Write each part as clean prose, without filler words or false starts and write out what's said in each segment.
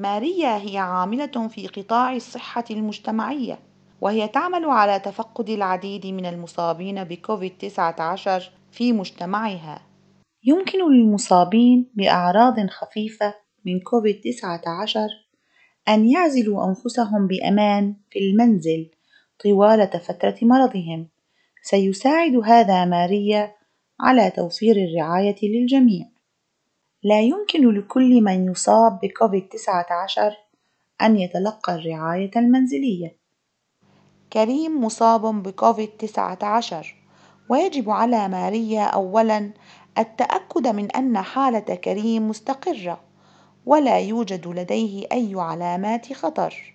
ماريا هي عاملة في قطاع الصحة المجتمعية، وهي تعمل على تفقد العديد من المصابين بكوفيد-19 في مجتمعها. يمكن للمصابين بأعراض خفيفة من كوفيد-19 أن يعزلوا أنفسهم بأمان في المنزل طوال فترة مرضهم. سيساعد هذا ماريا على توفير الرعاية للجميع. لا يمكن لكل من يصاب بكوفيد-19 أن يتلقى الرعاية المنزلية. كريم مصاب بكوفيد-19، ويجب على ماريا أولاً التأكد من أن حالة كريم مستقرة ولا يوجد لديه أي علامات خطر.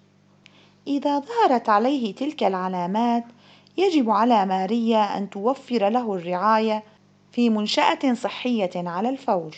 إذا ظهرت عليه تلك العلامات، يجب على ماريا أن توفر له الرعاية في منشأة صحية على الفور.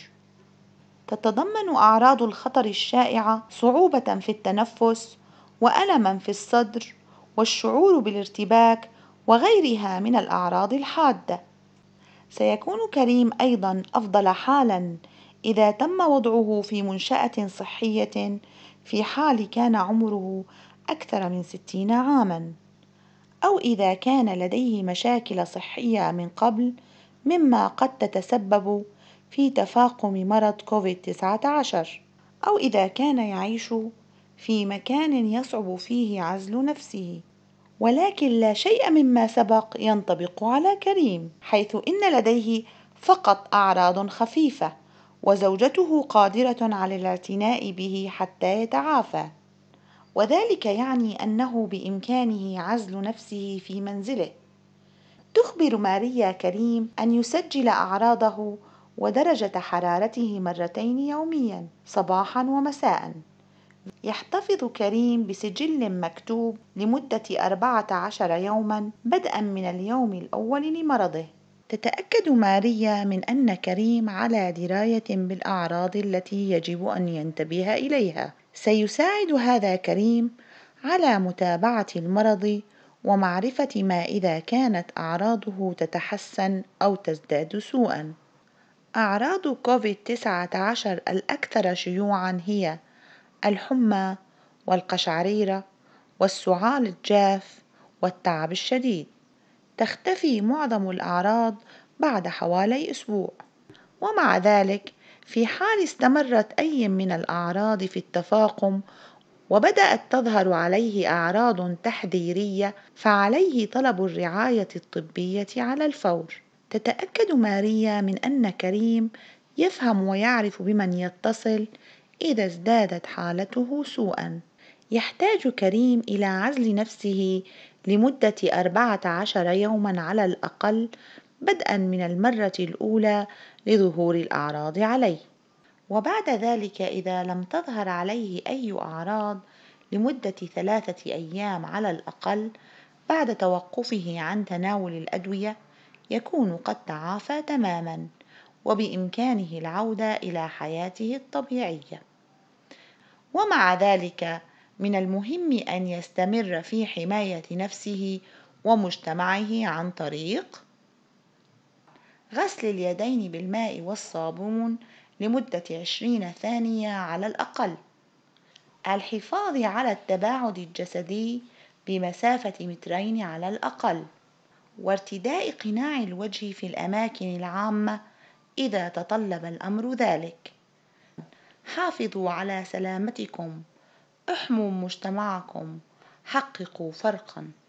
تتضمن أعراض الخطر الشائعة صعوبة في التنفس، وألمًا في الصدر، والشعور بالارتباك، وغيرها من الأعراض الحادة. سيكون كريم أيضًا أفضل حالًا إذا تم وضعه في منشأة صحية في حال كان عمره أكثر من 60 عامًا، أو إذا كان لديه مشاكل صحية من قبل مما قد تتسبب في تفاقم مرض كوفيد-19، أو إذا كان يعيش في مكان يصعب فيه عزل نفسه. ولكن لا شيء مما سبق ينطبق على كريم، حيث إن لديه فقط أعراض خفيفة، وزوجته قادرة على الاعتناء به حتى يتعافى، وذلك يعني أنه بإمكانه عزل نفسه في منزله. تخبر ماريا كريم أن يسجل أعراضه ودرجة حرارته مرتين يومياً، صباحاً ومساءً. يحتفظ كريم بسجل مكتوب لمدة 14 يوماً بدءاً من اليوم الأول لمرضه. تتأكد ماريا من أن كريم على دراية بالأعراض التي يجب أن ينتبه إليها. سيساعد هذا كريم على متابعة المرض ومعرفة ما إذا كانت أعراضه تتحسن أو تزداد سوءاً. أعراض كوفيد-19 الأكثر شيوعاً هي الحمى، والقشعريرة، والسعال الجاف، والتعب الشديد. تختفي معظم الأعراض بعد حوالي أسبوع، ومع ذلك في حال استمرت أي من الأعراض في التفاقم وبدأت تظهر عليه أعراض تحذيرية، فعليه طلب الرعاية الطبية على الفور. تتأكد ماريا من أن كريم يفهم ويعرف بمن يتصل إذا ازدادت حالته سوءاً. يحتاج كريم إلى عزل نفسه لمدة 14 يوماً على الأقل بدءاً من المرة الأولى لظهور الأعراض عليه، وبعد ذلك إذا لم تظهر عليه أي أعراض لمدة 3 أيام على الأقل بعد توقفه عن تناول الأدوية، يكون قد تعافى تماماً وبإمكانه العودة إلى حياته الطبيعية. ومع ذلك من المهم أن يستمر في حماية نفسه ومجتمعه عن طريق غسل اليدين بالماء والصابون لمدة 20 ثانية على الأقل، الحفاظ على التباعد الجسدي بمسافة 2 متر على الأقل، وارتداء قناع الوجه في الأماكن العامة إذا تطلب الأمر ذلك. حافظوا على سلامتكم، احموا مجتمعكم، حققوا فرقاً.